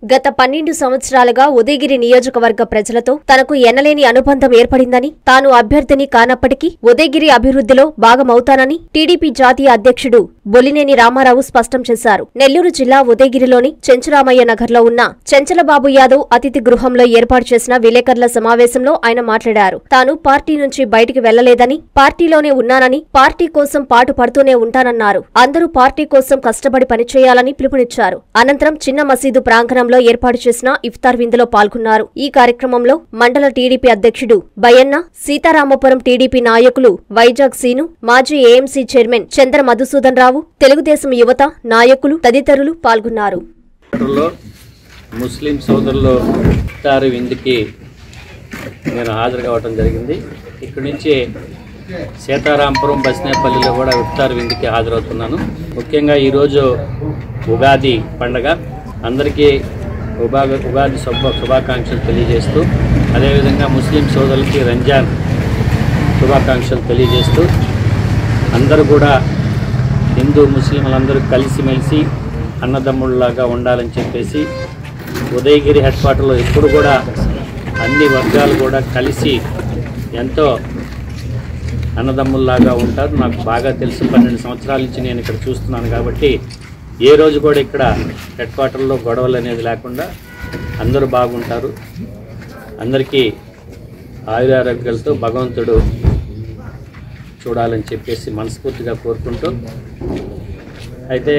గత 12 సంవత్సరాలుగా ఉదయగిరి నియోజకవర్గ ప్రజలతో తనకు ఎనలేని అనుబంధం ఏర్పడిందని, తాను అభ్యర్థిని కానప్పటికీ ఉదయగిరి అభివృద్ధిలో భాగమవుతానని టీడీపీ జాతీయ అధ్యక్షుడు బొలినేని రామారావు స్పష్టం చేశారు. నెల్లూరు జిల్లా ఉదయగిరిలోని చెంచురామయ్య నగర్లో ఉన్న చెంచలబాబు యాదవ్ అతిథి గృహంలో ఏర్పాటు చేసిన విలేకరుల సమావేశంలో ఆయన మాట్లాడారు. తాను పార్టీ నుంచి బయటికి వెళ్లలేదని, పార్టీలోనే ఉన్నానని, పార్టీ కోసం పాటు పడుతూనే ఉంటానన్నారు. అందరూ పార్టీ కోసం కష్టపడి పనిచేయాలని పిలుపునిచ్చారు. అనంతరం చిన్న మసీదు ప్రాంగణంలో ఏర్పాటు చేసిన ఇఫ్తార్ విందులో పాల్గొన్నారు. ఈ కార్యక్రమంలో మండల టీడీపీ అధ్యక్షుడు బయ్యన్న, సీతారామపురం టీడీపీ నాయకులు వైజాగ్ సీను, మాజీ ఏఎంసీ చైర్మన్ చంద్ర మధుసూదన్ రావు, తెలుగుదేశం యువత నాయకులు తదితరులు పాల్గొన్నారు. ముస్లిం సోదరులు ఇఫ్తార్ విందుకి నేను హాజరు కావడం జరిగింది. ఇక్కడి నుంచి సీతారాంపురం బస్నేపల్లిలో కూడా ఇఫ్తార్ విందుకి హాజరవుతున్నాను. ముఖ్యంగా ఈరోజు ఉగాది పండగ, అందరికీ ఉగాది శుభాకాంక్షలు తెలియజేస్తూ, అదేవిధంగా ముస్లిం సోదరులకి రంజాన్ శుభాకాంక్షలు తెలియజేస్తూ, అందరూ కూడా హిందూ ముస్లింలందరూ కలిసిమెలిసి అన్నదమ్ముళ్ళలాగా ఉండాలని చెప్పేసి ఉదయగిరి హెడ్ క్వార్టర్లో ఇప్పుడు కూడా అన్ని వర్గాలు కూడా కలిసి ఎంతో అన్నదమ్ముల్లాగా ఉంటారు. నాకు బాగా తెలుసు, 12 సంవత్సరాల నుంచి నేను ఇక్కడ చూస్తున్నాను. కాబట్టి ఏ రోజు కూడా ఇక్కడ హెడ్ క్వార్టర్లో గొడవలు అనేది లేకుండా అందరూ బాగుంటారు. అందరికీ ఆయురారోగ్యాలతో భగవంతుడు చూడాలని చెప్పేసి మనస్ఫూర్తిగా కోరుకుంటూ, అయితే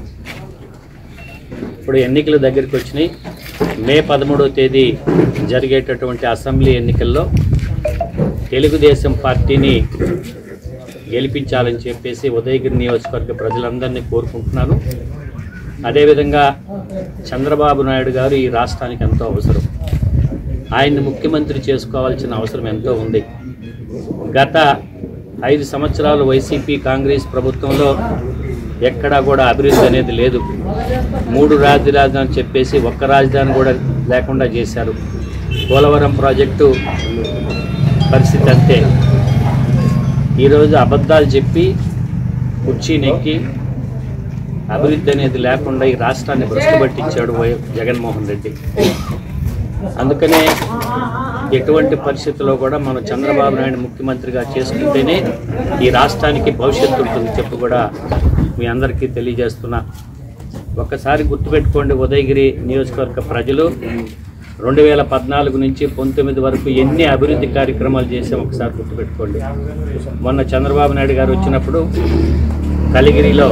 ఇప్పుడు ఎన్నికల దగ్గరికి వచ్చినాయి. మే 13వ తేదీ జరిగేటటువంటి అసెంబ్లీ ఎన్నికల్లో తెలుగుదేశం పార్టీని గెలిపించాలని చెప్పేసి ఉదయగిరి నియోజకవర్గ ప్రజలందరినీ కోరుకుంటున్నాను. అదేవిధంగా చంద్రబాబు నాయుడు గారు ఈ రాష్ట్రానికి ఎంతో అవసరం. ఆయన్ని ముఖ్యమంత్రి చేసుకోవాల్సిన అవసరం ఎంతో ఉంది. గత 5 సంవత్సరాలు వైసీపీ కాంగ్రెస్ ప్రభుత్వంలో ఎక్కడా కూడా అభివృద్ధి అనేది లేదు. 3 రాజధానులు అని చెప్పేసి ఒక్క రాజధాని కూడా లేకుండా చేశారు. పోలవరం ప్రాజెక్టు పరిస్థితి అంతే. ఈరోజు అబద్ధాలు చెప్పి కుర్చీ నెక్కి అభివృద్ధి అనేది లేకుండా ఈ రాష్ట్రాన్ని భ్రష్టుపట్టించాడు జగన్మోహన్ రెడ్డి. అందుకనే ఎటువంటి పరిస్థితుల్లో కూడా మనం చంద్రబాబు నాయుడు ముఖ్యమంత్రిగా చేసుకుంటేనే ఈ రాష్ట్రానికి భవిష్యత్తు ఉంటుంది చెప్పి కూడా మీ అందరికీ తెలియజేస్తున్నా. ఒక్కసారి గుర్తుపెట్టుకోండి, ఉదయగిరి నియోజకవర్గ ప్రజలు 2014 నుంచి 19 వరకు ఎన్ని అభివృద్ధి కార్యక్రమాలు చేసాం ఒకసారి గుర్తుపెట్టుకోండి. మొన్న చంద్రబాబు నాయుడు గారు వచ్చినప్పుడు కలిగిరిలో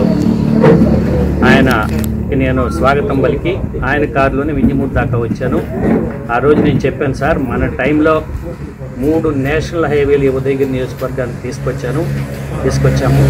నేను స్వాగతం పలికి ఆయన కారులోనే వింజమూరు దాకా వచ్చాను. ఆ రోజు నేను చెప్పాను, సార్ మన టైంలో 3 నేషనల్ హైవేలు ఉదయగిరి నియోజకవర్గానికి తీసుకొచ్చాము.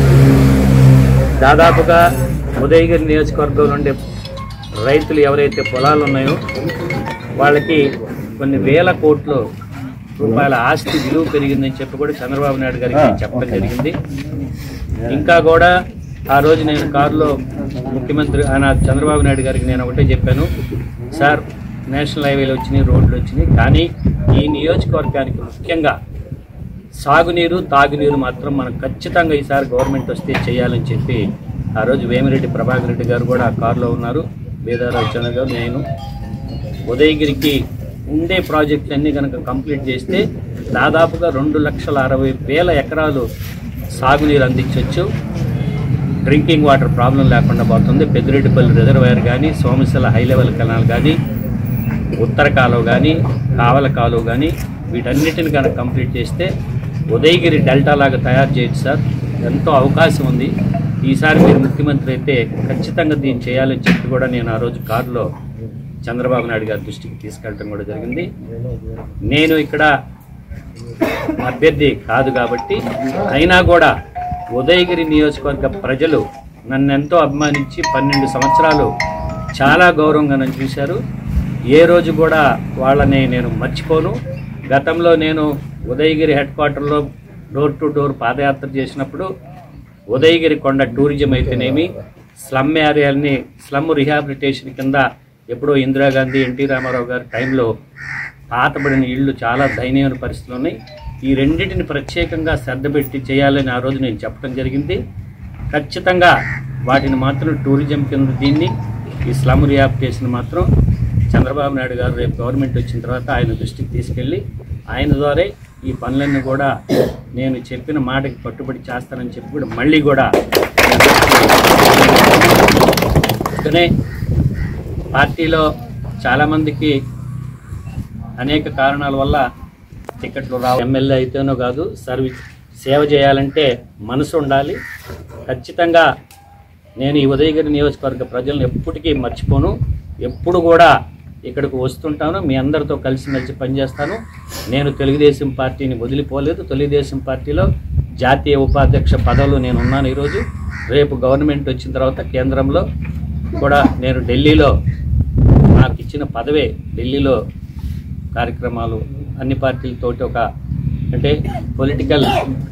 దాదాపుగా ఉదయగిరి నియోజకవర్గంలో ఉండే రైతులు ఎవరైతే పొలాలు ఉన్నాయో వాళ్ళకి కొన్ని వేల కోట్ల రూపాయల ఆస్తి విలువ పెరిగిందని చెప్పి కూడా చంద్రబాబు నాయుడు గారికి చెప్పడం జరిగింది. ఇంకా కూడా ఆ రోజు నేను కారులో ముఖ్యమంత్రి చంద్రబాబు నాయుడు గారికి నేను ఒకటే చెప్పాను, సార్ నేషనల్ హైవేలు వచ్చినాయి, రోడ్లు వచ్చినాయి, కానీ ఈ నియోజకవర్గానికి ముఖ్యంగా సాగునీరు తాగునీరు మాత్రం మనం ఖచ్చితంగా ఈసారి గవర్నమెంట్ వస్తే చేయాలని చెప్పి ఆ రోజు వేమిరెడ్డి ప్రభాకర్ రెడ్డి గారు కూడా ఆ కారులో ఉన్నారు, బేదారావు చంద్ర గారు, నేను. ఉదయగిరికి ఉండే ప్రాజెక్టులన్నీ కనుక కంప్లీట్ చేస్తే దాదాపుగా 2,60,000 ఎకరాలు సాగునీరు అందించవచ్చు. డ్రింకింగ్ వాటర్ ప్రాబ్లం లేకుండా పోతుంది. పెద్దిరెడ్డిపల్లి రిజర్వాయర్ కానీ, సోమశిల హై లెవెల్ కెనాల్ కానీ, ఉత్తర కాలువ కానీ, కావల కాలువ కానీ, వీటన్నిటిని కనుక కంప్లీట్ చేస్తే ఉదయగిరి డెల్టా లాగా తయారు చేయొచ్చు సార్. ఎంతో అవకాశం ఉంది. ఈసారి మీరు ముఖ్యమంత్రి అయితే ఖచ్చితంగా దీన్ని చేయాలని చెప్పి కూడా నేను ఆ రోజు కారులో చంద్రబాబు నాయుడు గారి దృష్టికి తీసుకెళ్ళడం కూడా జరిగింది. నేను ఇక్కడ అభ్యర్థి కాదు కాబట్టి అయినా కూడా ఉదయగిరి నియోజకవర్గ ప్రజలు నన్ను ఎంతో అభిమానించి 12 సంవత్సరాలు చాలా గౌరవంగా నన్ను చూశారు. ఏ రోజు కూడా వాళ్ళని నేను మర్చిపోను. గతంలో నేను ఉదయగిరి హెడ్ క్వార్టర్లో డోర్ టు డోర్ పాదయాత్ర చేసినప్పుడు ఉదయగిరి కొండ టూరిజం అయితేనేమి, స్లమ్ ఏరియాలని స్లమ్ రిహాబిలిటేషన్ కింద ఎప్పుడో ఇందిరాగాంధీ, ఎన్టీ రామారావు గారి టైంలో పాతబడిన ఇళ్ళు చాలా దయనీయమైన పరిస్థితులు ఉన్నాయి. ఈ రెండింటిని ప్రత్యేకంగా శ్రద్ధ పెట్టి చేయాలని ఆ రోజు నేను చెప్పడం జరిగింది. ఖచ్చితంగా వాటిని మాత్రం టూరిజం కింద దీన్ని ఈ స్లమ్ రిహాబిలిటేషన్ మాత్రం చంద్రబాబు నాయుడు గారు రేపు గవర్నమెంట్ వచ్చిన తర్వాత ఆయన దృష్టికి తీసుకెళ్ళి ఆయన ద్వారా ఈ పనులన్నీ కూడా నేను చెప్పిన మాటకి కట్టుబడి చేస్తానని చెప్పి కూడా మళ్ళీ కూడా అందుకనే పార్టీలో చాలామందికి అనేక కారణాల వల్ల టికెట్లు రావు. ఎమ్మెల్యే అయితేనో కాదు, సేవ చేయాలంటే మనసు ఉండాలి. ఖచ్చితంగా నేను ఈ ఉదయగిరి నియోజకవర్గ ప్రజలను ఎప్పటికీ మర్చిపోను. ఎప్పుడు కూడా ఇక్కడికి వస్తుంటాను, మీ అందరితో కలిసిమెలిసి పనిచేస్తాను. నేను తెలుగుదేశం పార్టీని వదిలిపోలేదు. తెలుగుదేశం పార్టీలో జాతీయ ఉపాధ్యక్ష పదవులు నేను ఉన్నాను. ఈరోజు రేపు గవర్నమెంట్ వచ్చిన తర్వాత కేంద్రంలో కూడా నేను ఢిల్లీలో నాకు ఇచ్చిన పదవే ఢిల్లీలో కార్యక్రమాలు అన్ని పార్టీలతోటి అంటే పొలిటికల్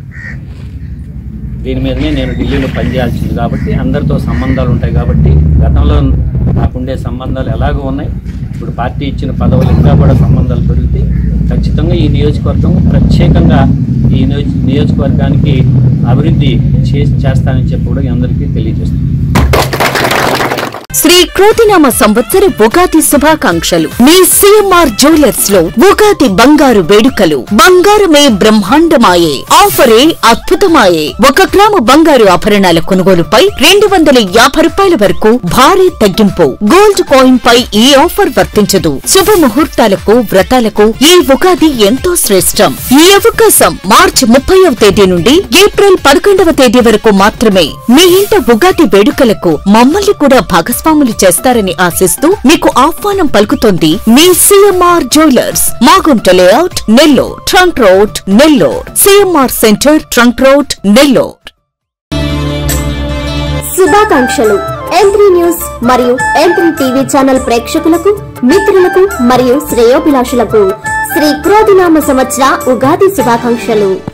దీని మీదనే నేను ఢిల్లీలో పనిచేయాల్సింది కాబట్టి అందరితో సంబంధాలు ఉంటాయి. కాబట్టి గతంలో నాకుండే సంబంధాలు ఎలాగో ఉన్నాయి, ఇప్పుడు పార్టీ ఇచ్చిన పదవులు ఇంకా కూడా సంబంధాలు పెరుగుతాయి. ఖచ్చితంగా ఈ నియోజకవర్గం ప్రత్యేకంగా ఈ నియోజకవర్గానికి అభివృద్ధి చేస్తానని చెప్పి కూడా అందరికీ తెలియజేస్తుంది. శ్రీ క్రోతినామ సంవత్సర ఉగాది శుభాకాంక్షలు. మీ సిఎంఆర్ జ్యువెలర్స్ లో ఉగాది బంగారు వేడుకలు. బంగారమే బ్రహ్మాండమాయే, ఆఫరే అద్భుతమాయే. 1 గ్రాము బంగారు ఆభరణాల కొనుగోలుపై 250 రూపాయల వరకు భారీ తగ్గింపు. గోల్డ్ కాయిన్ పై ఈ ఆఫర్ వర్తించదు. శుభ ముహూర్తాలకు, వ్రతాలకు ఈ ఉగాది ఎంతో శ్రేష్టం. ఈ అవకాశం మార్చి 30వ తేదీ నుండి ఏప్రిల్ 11వ తేదీ వరకు మాత్రమే. మీ ఇంట ఉగాది వేడుకలకు మమ్మల్ని కూడా భాగస్వాములు చేస్తారని ఆశిస్తూ మీకు ఆహ్వానం పలుకుతోంది మీ CMR jewellers, Magunta layout, Nellore, trunk road, Nellore. CMR centre, trunk road, Nellore. శుభాకాంక్షలు. M3 న్యూస్ మరియు M3 టీవీ ఛానల్ ప్రేక్షకులకు, మిత్రులకు మరియు శ్రేయోభిలాషులకు శ్రీ క్రోధినామ సంవత్సర ఉగాది శుభాకాంక్షలు.